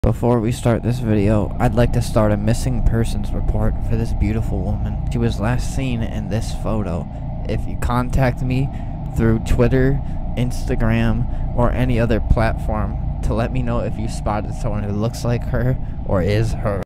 Before we start this video, I'd like to start a missing persons report for this beautiful woman. She was last seen in this photo. If you contact me through Twitter, Instagram, or any other platform to let me know if you spotted someone who looks like her or is her.